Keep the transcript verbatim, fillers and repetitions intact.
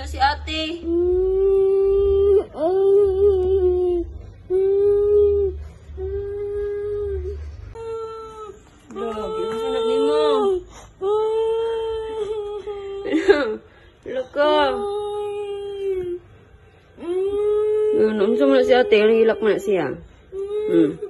si ate. Lagi, masanap ni mo. Laka. Ano, unsa mo na si ate? Ang hilak mo na siya. Hmm.